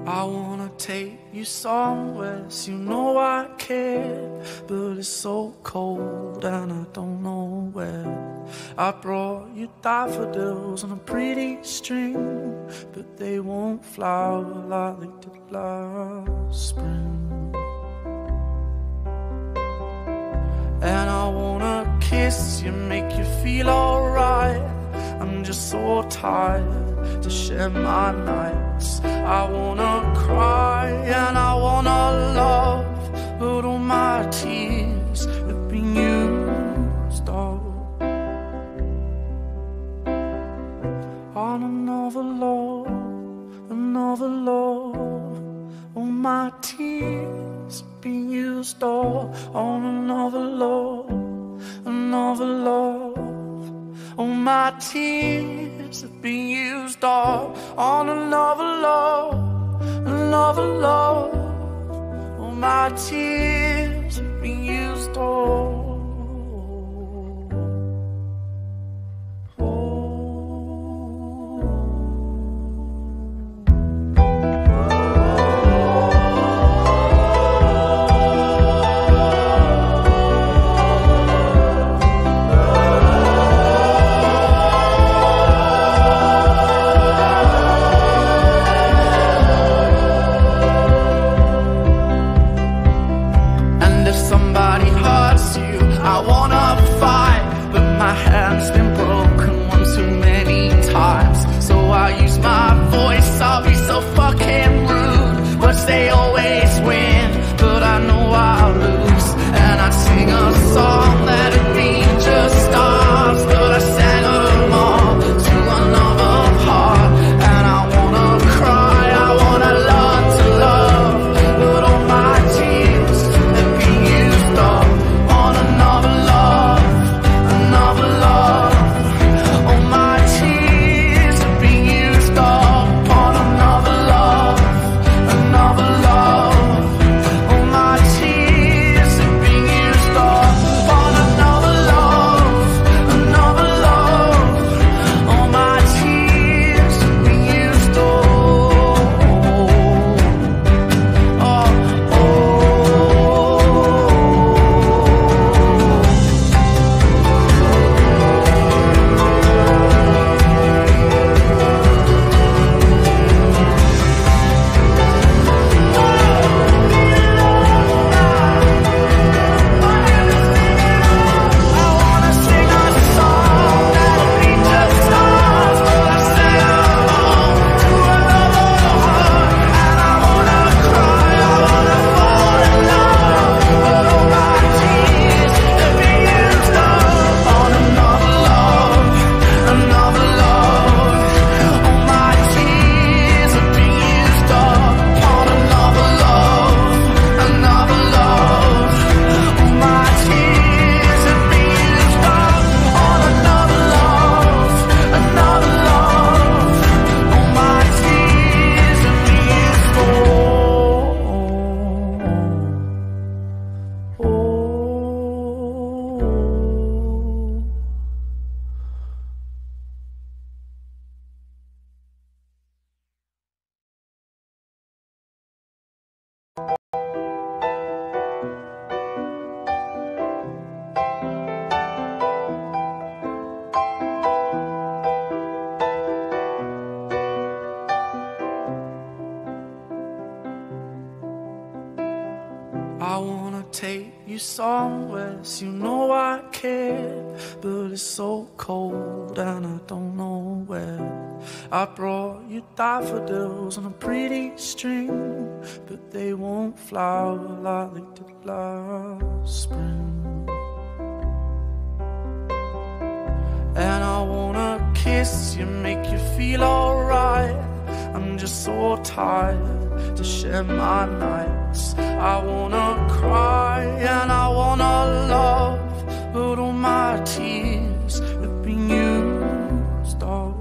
I wanna take you somewhere, so you know I care, but it's so cold and I don't know where. I brought you daffodils on a pretty string, but they won't flower like they did last spring. And I wanna kiss you, make you feel alright. I'm just so tired to share my nights. I wanna cry and I wanna love, but all my tears have been used up on another love, another love. All my tears have been used up on another love, another love. All my tears have been used up on another love, another love. All my tears have been used up. They always win, but I know I'll lose. And I sing a song that had been just stars, but I sang them all to another heart. And I wanna cry, I wanna learn to love, but all my tears have been used up on another love, another love. All my tears have been used up on another love, another love. All my tears have been used up on another love, another love. All my tears have been used up. I wanna take you somewhere, so you know I care, but it's so cold and I don't know where. I brought you daffodils on a pretty string, but they won't flower like they did last spring. And I wanna kiss you, make you feel alright. I'm just so tired to share my nights. I wanna cry and I wanna love, but all my tears have been used up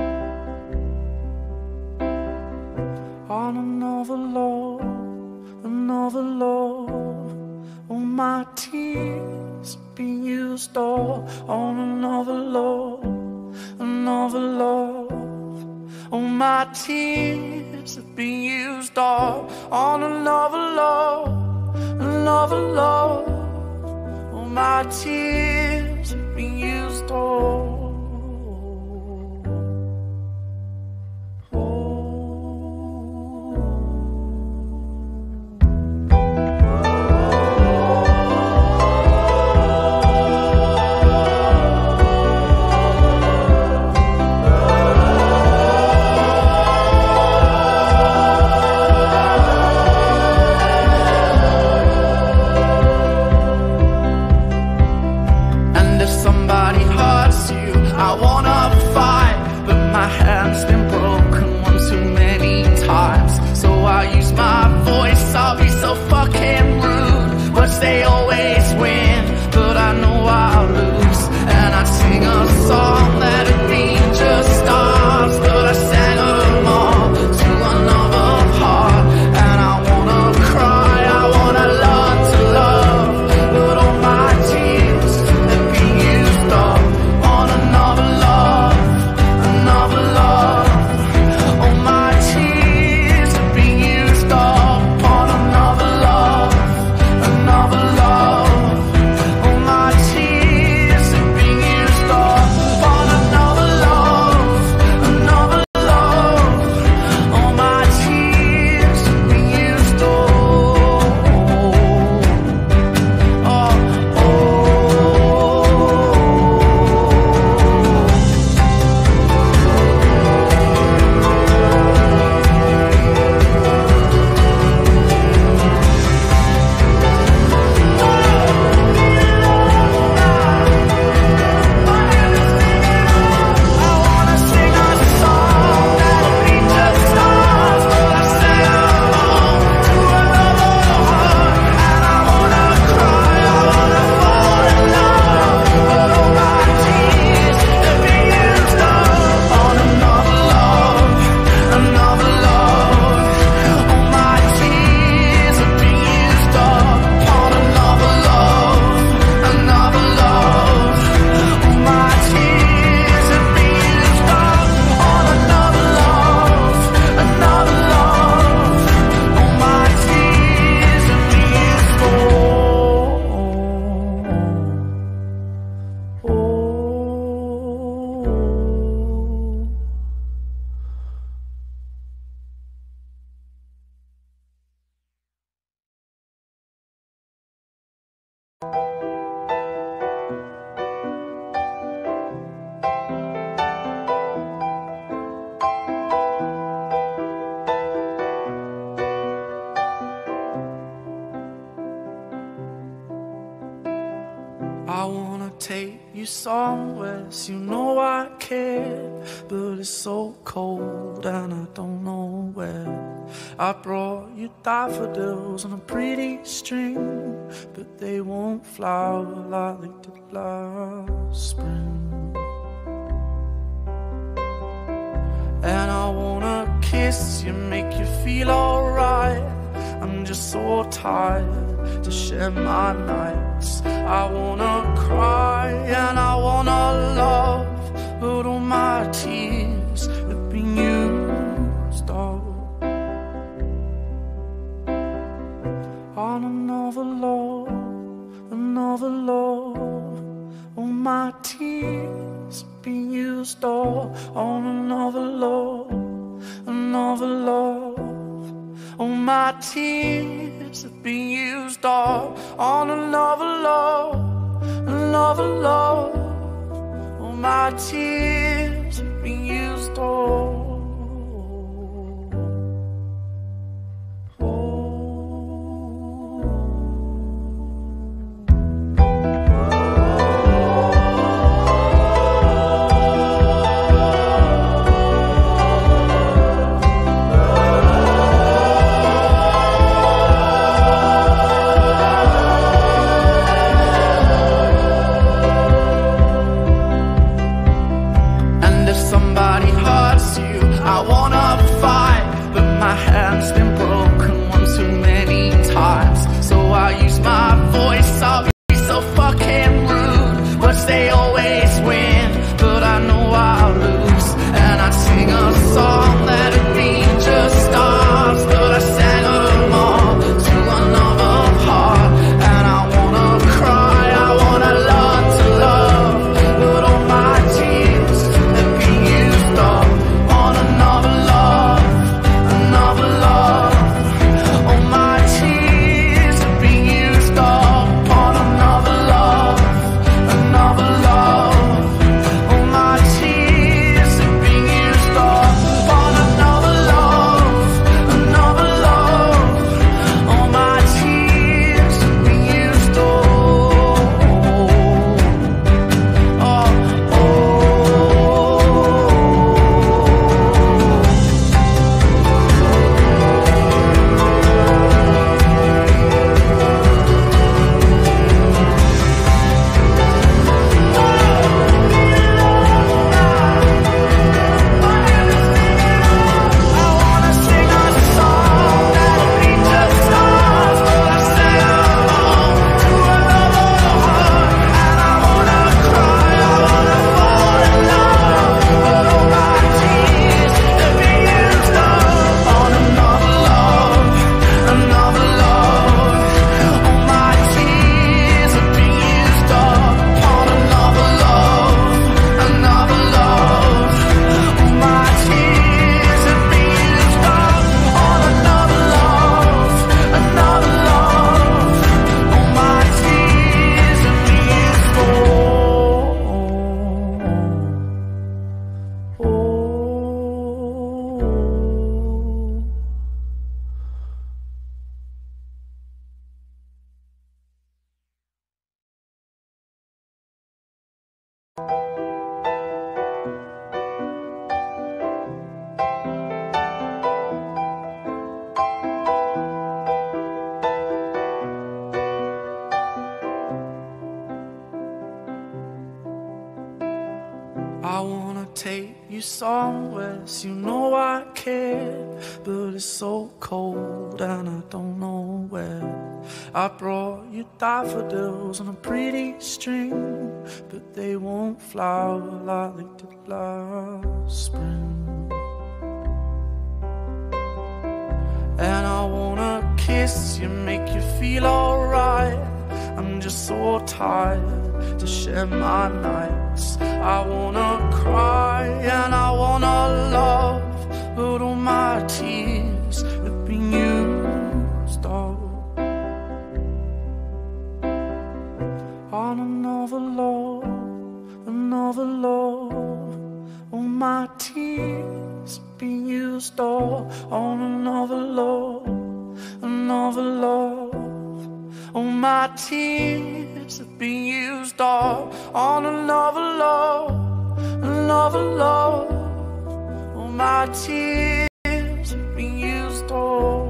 on another love, another love. All my tears have been used up on another love, another love. Oh, my tears have been used all on another love, another love. Oh, my tears have been used all. They always win, but I know I'll lose. And I'd sing a song that'd be just stars, but I sang them all to another heart. And I wanna cry, I wanna learn to love, but all my tears have been used up on another love, another love. All my tears have been used up on another love, another love. All my tears have been used up on another love, another love. All my tears have been used up. I wanna take you somewhere, so you know I care, but it's so cold and I don't know where. I brought you daffodils on a pretty string, but they won't flower like they did last spring. And I wanna kiss you, make you feel alright. I'm just so tired to share my nights. I wanna cry and I wanna love, but all my tears have been used up on another love, another love. All my tears have been used up on another love, another love. All my tears have been used up on another love, another love. All my tears have been used up. They always win, but I know I'll lose. And I'd sing a song somewhere, so you know I care. But it's so cold and I don't know where. I brought you daffodils on a pretty string, but they won't flower like they did last spring. And I wanna kiss you, make you feel alright. I'm just so tired to share my nights. I wanna cry and I wanna love, but all my tears have been used up on another love, another love. All my tears have been used up on another love, another love. All my tears have been used up on another love, another love. All my tears have been used up.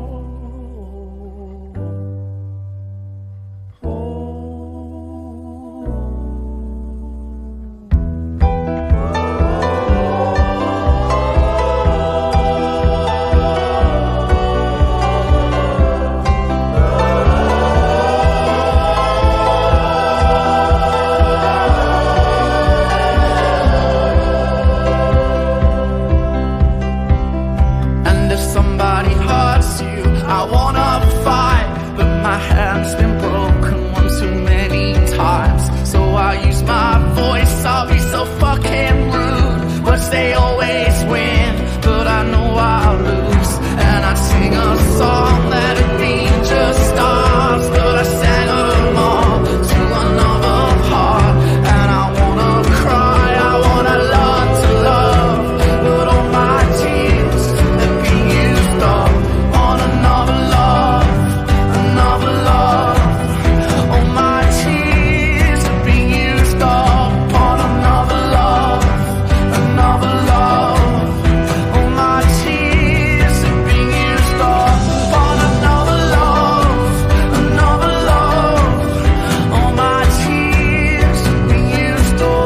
They always win, but I know I'll lose. And I'd sing a song that'd be just stars, but I sang them all to another heart. And I wanna cry, I wanna learn to love, but all my tears have been used up on another love, another love. All my tears have been used up on another love, another love. All my tears have been used up on another love, another love. All my tears have been used up.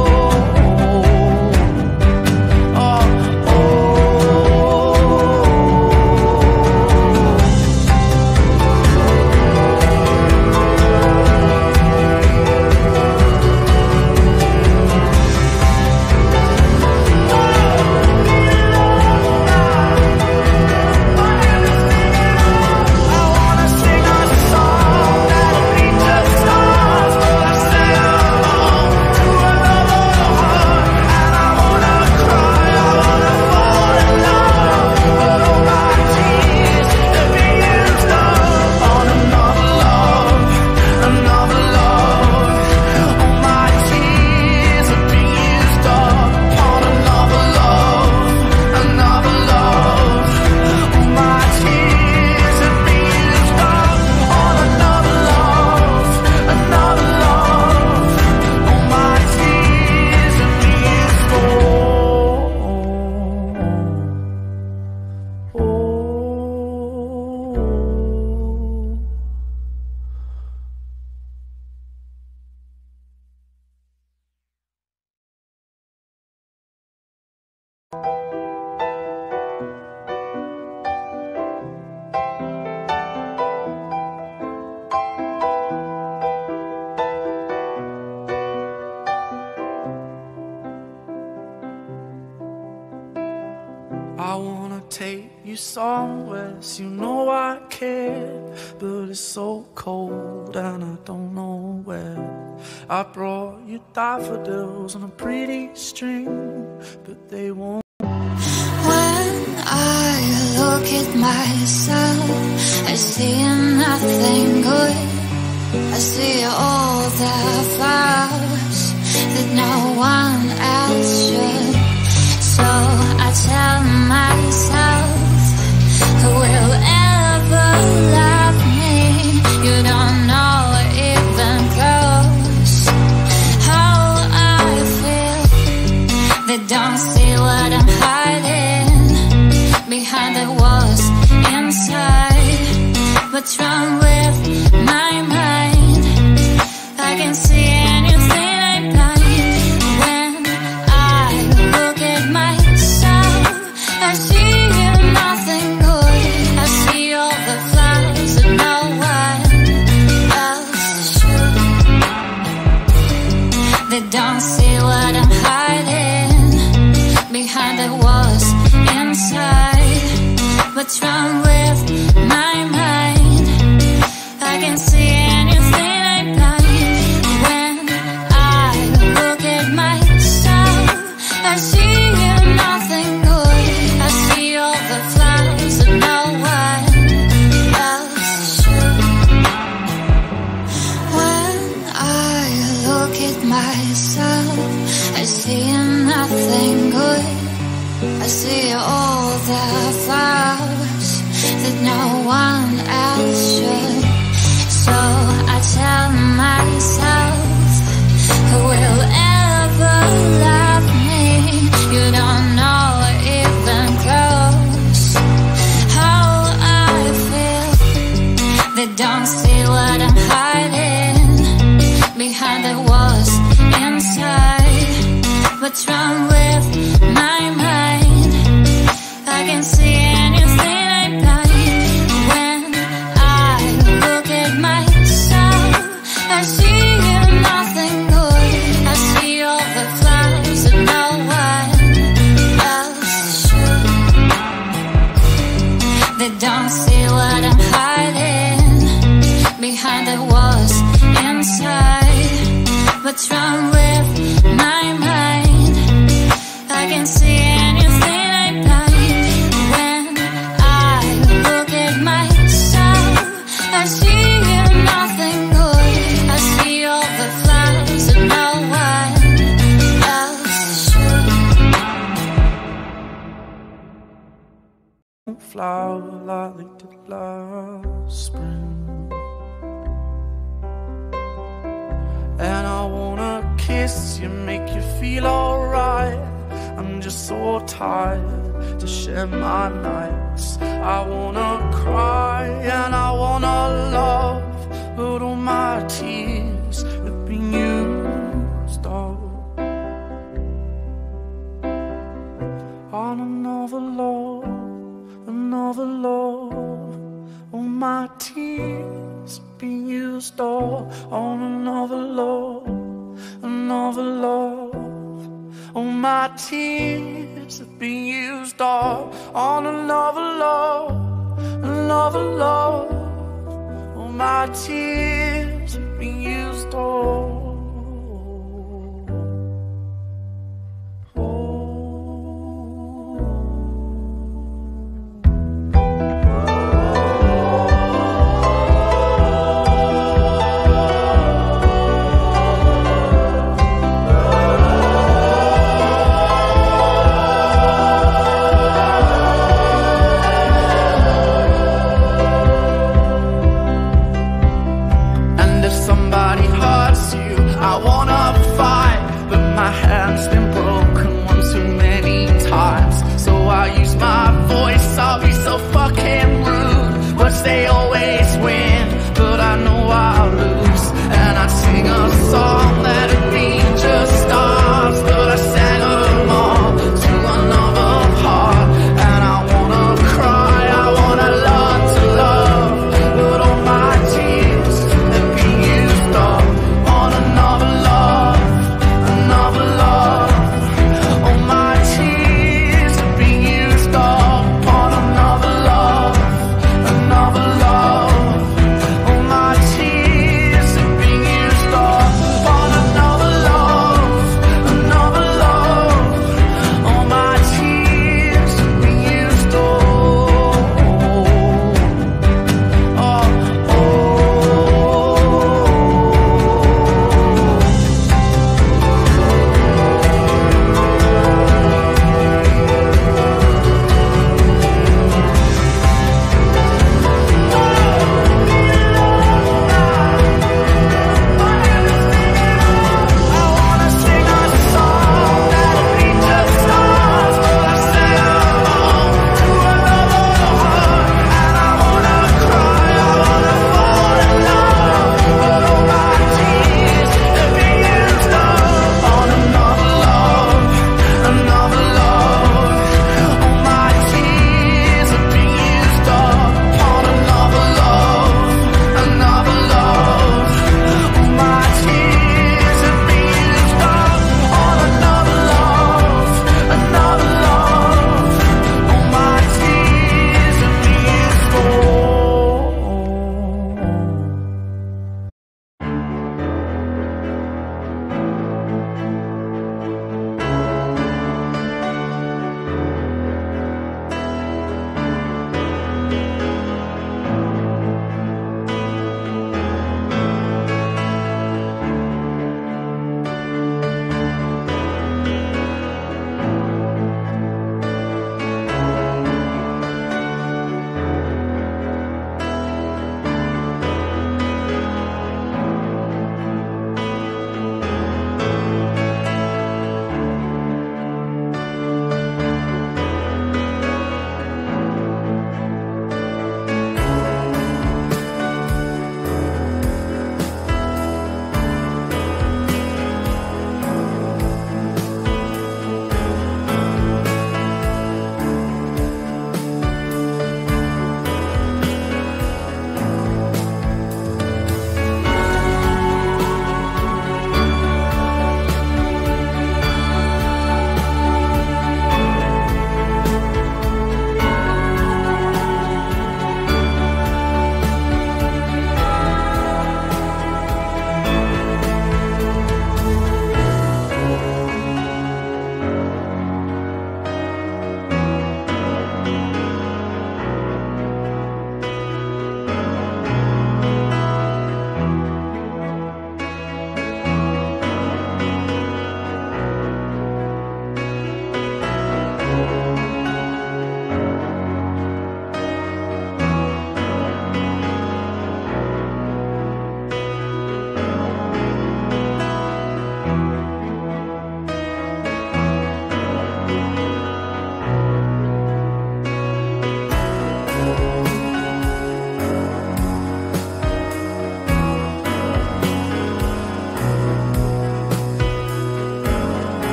I wanna take you somewhere, so you know I care. But it's so cold and I don't know where. I brought you daffodils on a pretty string, but they won't. When I look at myself, I see nothing good. I see all the flowers that no one else should. So I tell myself, who will ever love me? You don't know even close how I feel. They don't see what I'm hiding behind the walls inside. What's wrong with my mind? I can see anything I'm blind. When I look at my What's wrong with my mind? I can see anything I blind. When I look at myself, I see nothing good. I see all the flaws that no one else should. When I look at myself, I see nothing good. I see all the flowers that no one else should. So I tell myself, who will ever love me? You don't know even close how I feel. They don't see what I'm hiding behind the walls inside. What's wrong with my mind? I can see anything I blind. When I look at myself, I see nothing good. I see all the flaws that no one else should. They don't see what I'm hiding behind the walls inside. What's wrong with my mind? I can see anything I blind. When I look at myself, I see nothing good. I see all the flaws that no one else should. Flower like the last spring, and I wanna kiss you, make you feel alright. I'm just so tired to share my nights. I wanna cry and I wanna love, but all my tears have been used up on another love, another love. All my tears have been used up on another love, another love. All my tears have been used up on another love, another love. All my tears have been used up. Somebody hurts you,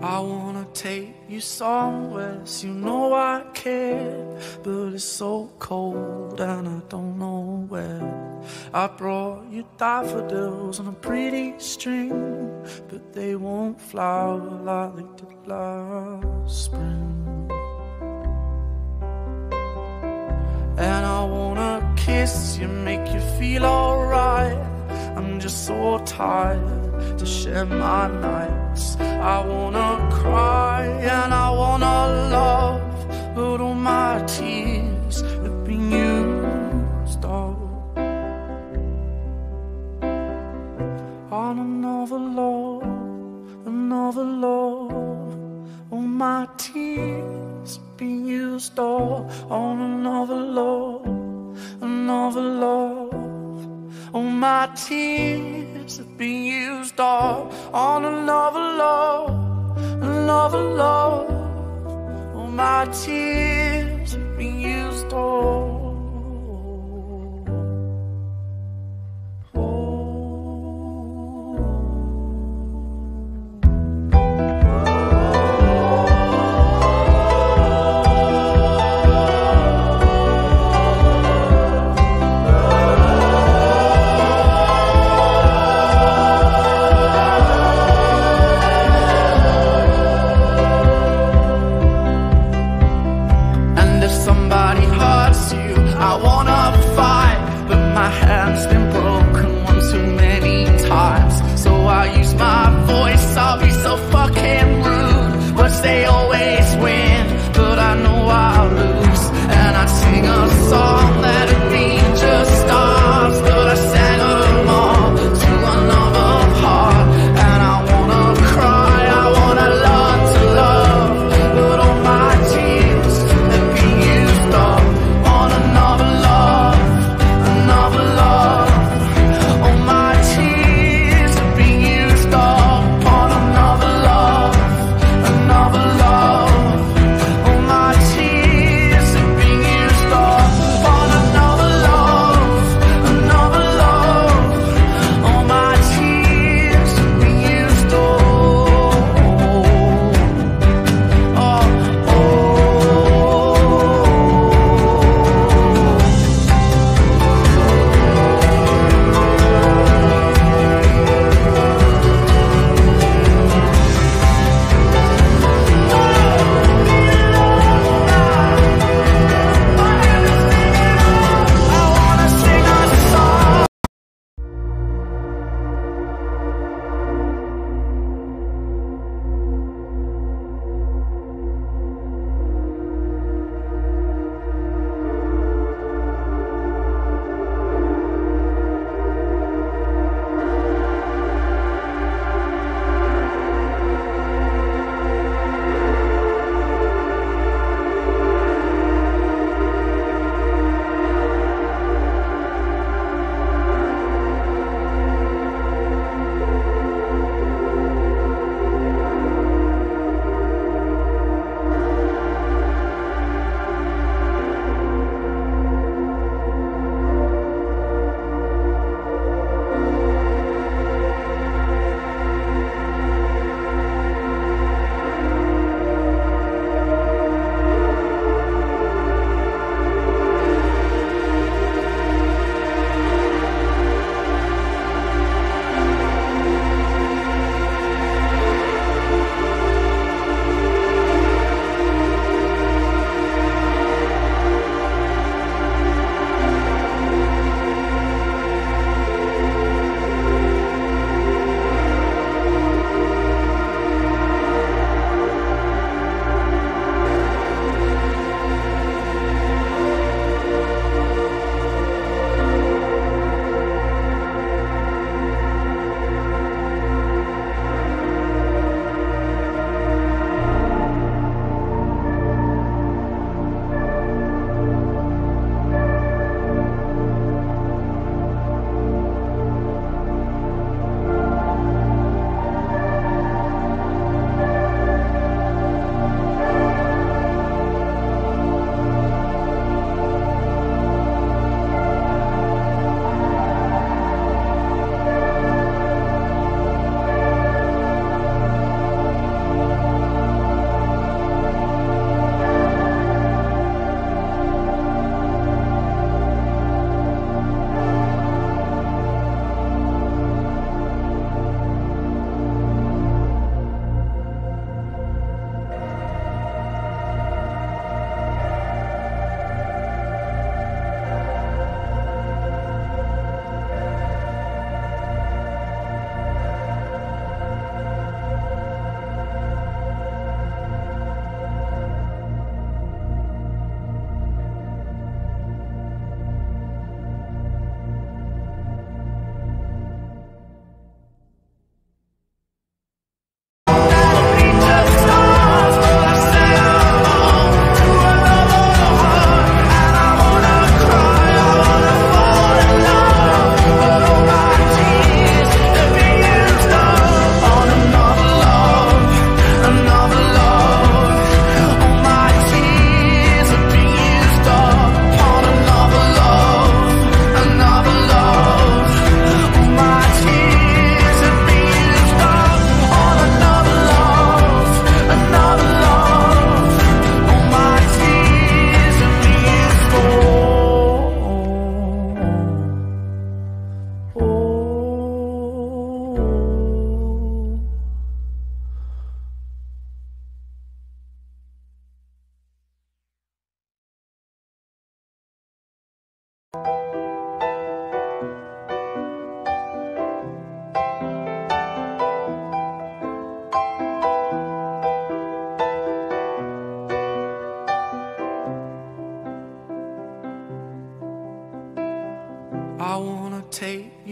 I wanna take you somewhere, so you know I care, but it's so cold and I don't know where. I brought you daffodils on a pretty string, but they won't flower like they did last spring. And I wanna kiss you, make you feel alright. I'm just so tired to share my nights. I wanna cry and I wanna love, but all my tears have been used up on another love, another love. All my tears have been used up on another love, another love. All my tears have been used up on another love, another love. All my tears have been used up. Somebody hurts you,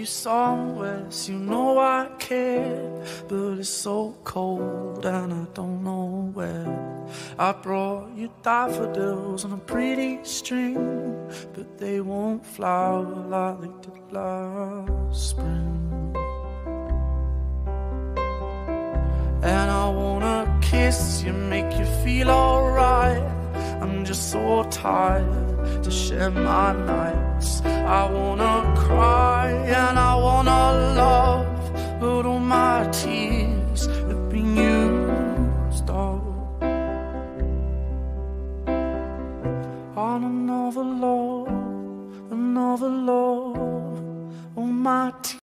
you somewhere so you know I care. But it's so cold and I don't know where. I brought you daffodils on a pretty string, but they won't flower like they did last spring. And I wanna kiss you, make you feel alright. I'm just so tired to share my nights. I wanna cry and I wanna love, but all my tears have been used up on another love, another love. All my